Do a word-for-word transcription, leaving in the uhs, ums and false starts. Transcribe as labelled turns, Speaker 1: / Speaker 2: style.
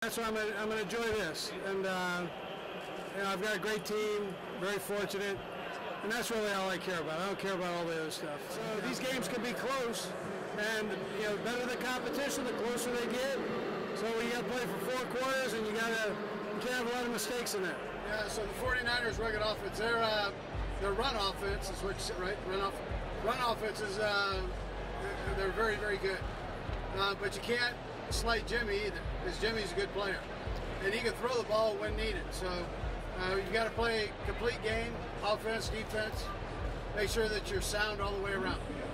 Speaker 1: That's why I'm gonna, I'm gonna enjoy this, and uh, you know, I've got a great team, very fortunate, and that's really all I care about. I don't care about all the other stuff. So these games can be close, and you know, better the competition, the closer they get. So you got to play for four quarters, and you got to you can't have a lot of mistakes in there.
Speaker 2: Yeah. So the forty-niners rugged offense, their uh, their run offense is what you said, right? Run off, run offense is uh, they're very very good, uh, but you can't slight Jimmy either, because Jimmy's a good player, and he can throw the ball when needed. So uh, you've got to play a complete game, offense, defense. Make sure that you're sound all the way around.